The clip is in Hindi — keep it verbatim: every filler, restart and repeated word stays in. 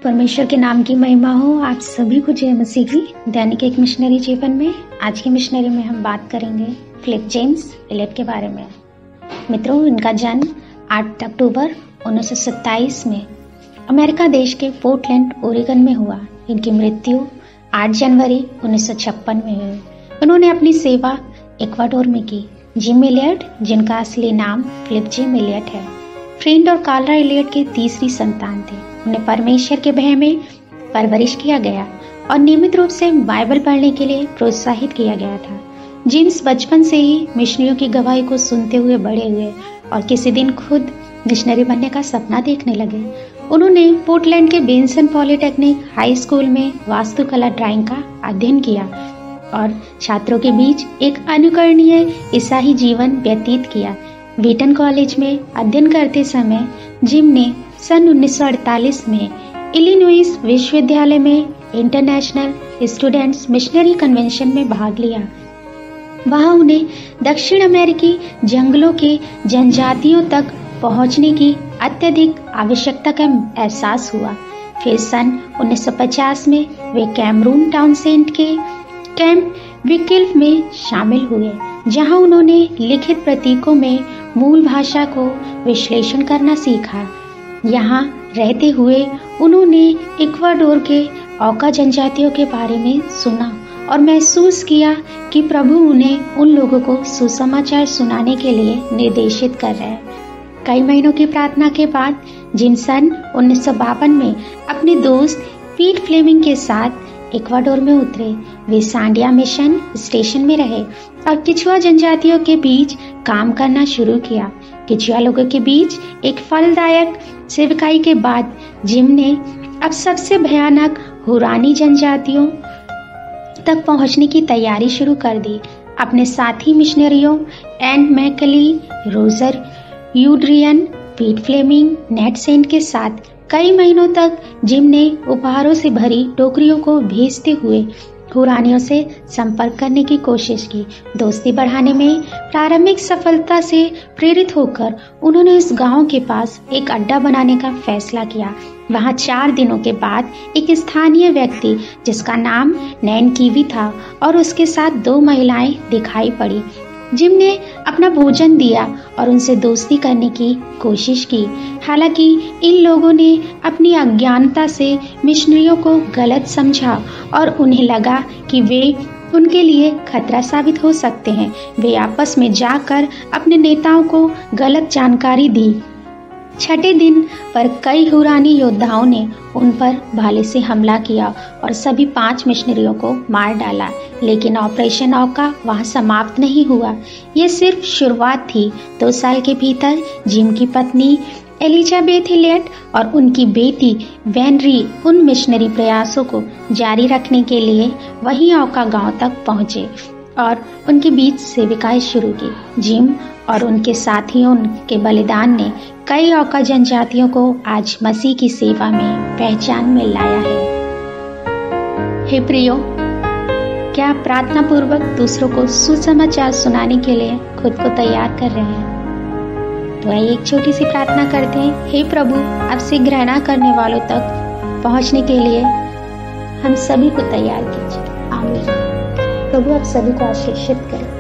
परमेश्वर के नाम की महिमा हो। आप सभी को जय मसीह की। दैनिक एक मिशनरी जीवन में आज की मिशनरी में हम बात करेंगे फिलिप जेम्स एलियट के बारे में। मित्रों, इनका जन्म आठ अक्टूबर उन्नीस सौ सत्ताईस में अमेरिका देश के पोर्टलैंड ओरेगन में हुआ। इनकी मृत्यु आठ जनवरी उन्नीस सौ छप्पन में हुई। उन्होंने अपनी सेवा इक्वाडोर में की। जिम एलियट, जिनका असली नाम फिलिप जेम एलियट है, फ्रेंड और कार्ला एलियट के तीसरी संतान थे। उन्हें परमेश्वर के भय में परवरिश किया गया और नियमित रूप से बाइबल पढ़ने के लिए प्रोत्साहित किया गया था। जेम्स बचपन से ही मिशनरियों की गवाही को सुनते हुए बड़े हुए और किसी दिन खुद मिशनरी बनने का सपना देखने लगे। उन्होंने पोर्टलैंड के बेंसन पॉलिटेक्निक हाई स्कूल में वास्तुकला ड्राइंग का अध्ययन किया और छात्रों के बीच एक अनुकरणीय ईसाई जीवन व्यतीत किया। व्हीटन कॉलेज में अध्ययन करते समय जिम ने सन उन्नीस सौ अड़तालीस में इलिनॉइस विश्वविद्यालय में इंटरनेशनल स्टूडेंट्स मिशनरी कन्वेंशन में भाग लिया। वहां उन्हें दक्षिण अमेरिकी जंगलों के जनजातियों तक पहुंचने की अत्यधिक आवश्यकता का एहसास हुआ। फिर सन उन्नीस सौ पचास में वे कैमरून टाउनसेंड के कैंप विकिल्फ में शामिल हुए, जहां उन्होंने लिखित प्रतीकों में मूल भाषा को विश्लेषण करना सीखा। यहाँ रहते हुए उन्होंने इक्वाडोर के औका जनजातियों के बारे में सुना और महसूस किया कि प्रभु उन्हें उन लोगों को सुसमाचार सुनाने के लिए निर्देशित कर रहे हैं। कई महीनों की प्रार्थना के बाद जिम सन उन्नीस सौ बावन में अपने दोस्त पीट फ्लेमिंग के साथ इक्वाडोर में उतरे। वे सांडिया मिशन स्टेशन में रहे और किचुआ जनजातियों के बीच काम करना शुरू किया। किचुआ लोगों के बीच एक फलदायक सेवकाई के बाद जिम ने अब सबसे भयानक हुरानी जनजातियों तक पहुंचने की तैयारी शुरू कर दी। अपने साथी मिशनरियों एंड मैकली, रोजर यूड्रियन, पीट फ्लेमिंग, नेट सेंट के साथ कई महीनों तक जिम ने उपहारों से भरी टोकरियों को भेजते हुए हुरानियों से संपर्क करने की कोशिश की। दोस्ती बढ़ाने में प्रारंभिक सफलता से प्रेरित होकर उन्होंने इस गांव के पास एक अड्डा बनाने का फैसला किया। वहां चार दिनों के बाद एक स्थानीय व्यक्ति जिसका नाम नैन कीवी था और उसके साथ दो महिलाएं दिखाई पड़ी। जिम ने अपना भोजन दिया और उनसे दोस्ती करने की कोशिश की। हालांकि इन लोगों ने अपनी अज्ञानता से मिशनरियों को गलत समझा और उन्हें लगा कि वे उनके लिए खतरा साबित हो सकते हैं। वे आपस में जाकर अपने नेताओं को गलत जानकारी दी। छठे दिन पर कई हुरानी योद्धाओं ने उन पर भाले से हमला किया और सभी पांच मिशनरियों को मार डाला। लेकिन ऑपरेशन औका वहां समाप्त नहीं हुआ। यह सिर्फ शुरुआत थी। दो साल के भीतर जिम की पत्नी एलिजाबेथ एलियट और उनकी बेटी वेनरी उन मिशनरी प्रयासों को जारी रखने के लिए वही औका गांव तक पहुंचे और उनके बीच सेविकाएं शुरू की। जिम और उनके साथियों के बलिदान ने कई औका जनजातियों को आज मसीह की सेवा में पहचान में लाया है। हे प्रियो, क्या आप प्रार्थना पूर्वक दूसरों को सुसमाचार सुनाने के लिए खुद को तैयार कर रहे हैं? तो आइए एक छोटी सी प्रार्थना करते हैं। हे प्रभु, आपसे घृणा करने वालों तक पहुंचने के लिए हम सभी को तैयार कीजिए। आमीन। प्रभु आप सभी को आशीषित करें।